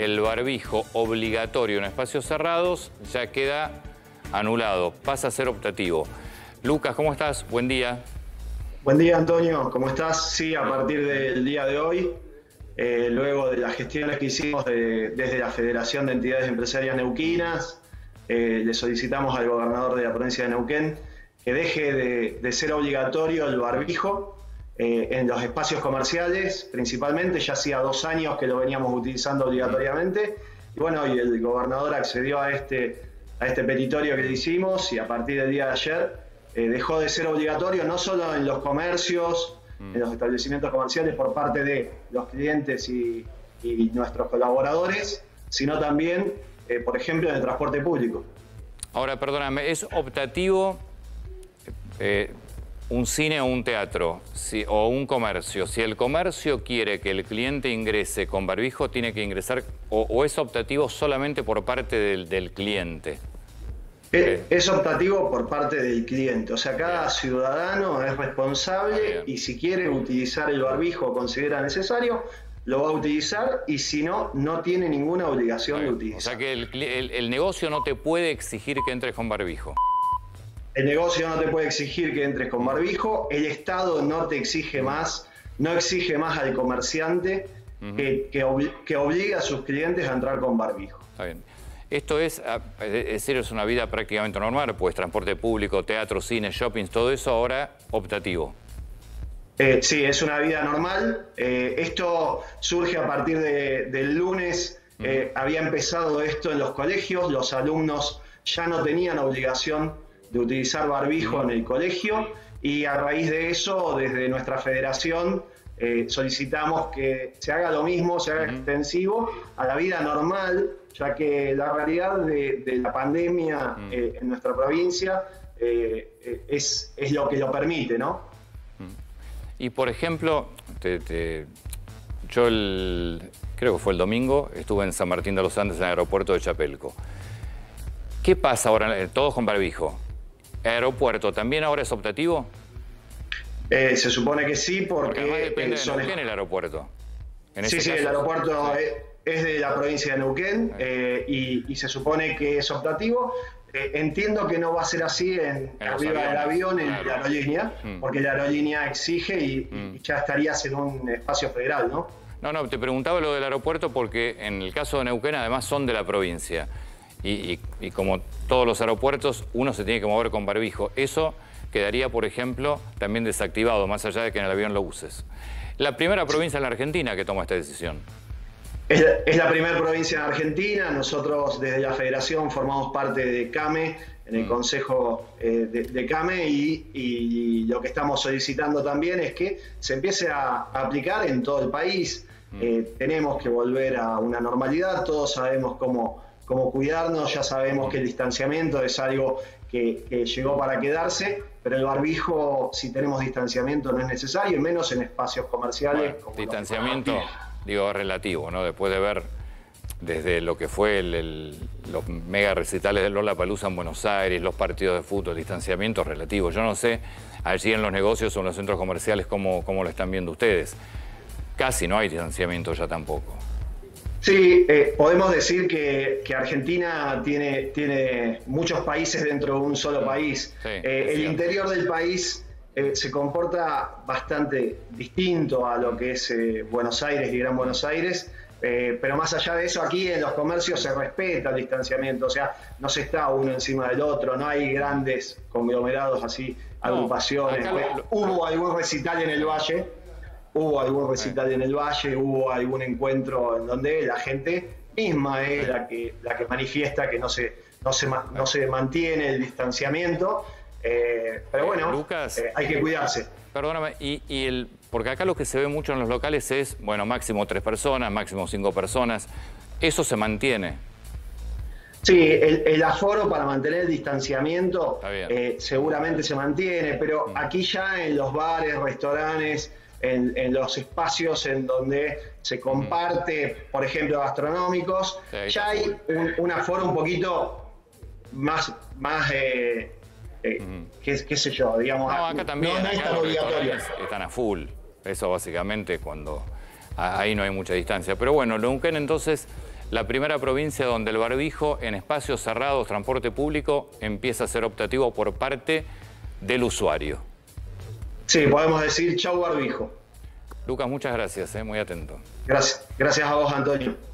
el barbijo obligatorio en espacios cerrados ya queda anulado, pasa a ser optativo. Lucas, ¿cómo estás? Buen día. Buen día, Antonio. ¿Cómo estás? Sí, a partir del día de hoy, luego de las gestiones que hicimos desde la Federación de Entidades Empresarias Neuquinas, le solicitamos al gobernador de la provincia de Neuquén que deje de ser obligatorio el barbijo en los espacios comerciales, principalmente. Ya hacía 2 años que lo veníamos utilizando obligatoriamente. Y bueno, y el gobernador accedió a este petitorio que le hicimos, y a partir del día de ayer dejó de ser obligatorio, no solo en los comercios, en los establecimientos comerciales por parte de los clientes y nuestros colaboradores, sino también, por ejemplo, en el transporte público. Ahora, perdóname, ¿es optativo un cine o un teatro o un comercio? Si el comercio quiere que el cliente ingrese con barbijo, tiene que ingresar, o es optativo solamente por parte del cliente. Es optativo por parte del cliente, o sea, cada ciudadano es responsable y si quiere utilizar el barbijo o considera necesario, lo va a utilizar, y si no, no tiene ninguna obligación de utilizar. O sea que el negocio no te puede exigir que entres con barbijo. El negocio no te puede exigir que entres con barbijo, el Estado no te exige más, no exige más al comerciante que obligue a sus clientes a entrar con barbijo. Está bien. Esto es decir, es una vida prácticamente normal, pues transporte público, teatro, cine, shopping, todo eso ahora optativo. Sí, es una vida normal. Esto surge a partir del lunes. Había empezado esto en los colegios, los alumnos ya no tenían obligación de utilizar barbijo en el colegio, y a raíz de eso, desde nuestra federación, solicitamos que se haga lo mismo, se haga extensivo a la vida normal, ya que la realidad de la pandemia en nuestra provincia es lo que lo permite, ¿no? Y por ejemplo, yo creo que fue el domingo, estuve en San Martín de los Andes, en el aeropuerto de Chapelco. ¿Qué pasa ahora? Todos con barbijo. ¿Aeropuerto también ahora es optativo? Se supone que sí, porque además depende de Neuquén el aeropuerto. Sí, el aeropuerto es de la provincia de Neuquén, y se supone que es optativo. Entiendo que no va a ser así arriba del avión, en la aerolínea, porque la aerolínea exige y ya estarías en un espacio federal, ¿no? No, te preguntaba lo del aeropuerto porque en el caso de Neuquén además son de la provincia. Y como todos los aeropuertos, uno se tiene que mover con barbijo. Eso quedaría, por ejemplo, también desactivado, más allá de que en el avión lo uses. La primera provincia en la Argentina que toma esta decisión. Es la primera provincia en Argentina. Nosotros desde la Federación formamos parte de CAME, en el Consejo de CAME, y lo que estamos solicitando también es que se empiece a aplicar en todo el país. Tenemos que volver a una normalidad, todos sabemos cómo cuidarnos, ya sabemos que el distanciamiento es algo que llegó para quedarse, pero el barbijo, si tenemos distanciamiento, no es necesario, y menos en espacios comerciales. Bueno, distanciamiento, digo, relativo, ¿no? Después de ver desde lo que fue los mega recitales de Lollapalooza en Buenos Aires, los partidos de fútbol, distanciamiento relativo. Yo no sé allí en los negocios o en los centros comerciales cómo lo están viendo ustedes. Casi no hay distanciamiento ya tampoco. Sí, podemos decir que Argentina tiene muchos países dentro de un solo país. Sí, el interior del país se comporta bastante distinto a lo que es Buenos Aires y Gran Buenos Aires, pero más allá de eso, aquí en los comercios se respeta el distanciamiento, o sea, no se está uno encima del otro, no hay grandes conglomerados así, agrupaciones. Hubo algún recital en el Valle. Hubo algún encuentro en donde la gente misma es la que manifiesta que no se mantiene el distanciamiento, pero bueno, Lucas, hay que cuidarse. Perdóname, porque acá lo que se ve mucho en los locales es, bueno, máximo 3 personas, máximo 5 personas, ¿eso se mantiene? Sí, el aforo para mantener el distanciamiento seguramente se mantiene, pero aquí ya en los bares, restaurantes, en los espacios en donde se comparte, por ejemplo, gastronómicos, ya hay un aforo un poquito más qué sé yo, digamos. No, acá también, no es tan obligatorio. Están a full. Eso básicamente cuando ahí no hay mucha distancia. Pero bueno, Neuquén entonces la primera provincia donde el barbijo en espacios cerrados, transporte público, empieza a ser optativo por parte del usuario. Sí, podemos decir chau barbijo. Lucas, muchas gracias, muy atento. Gracias a vos, Antonio.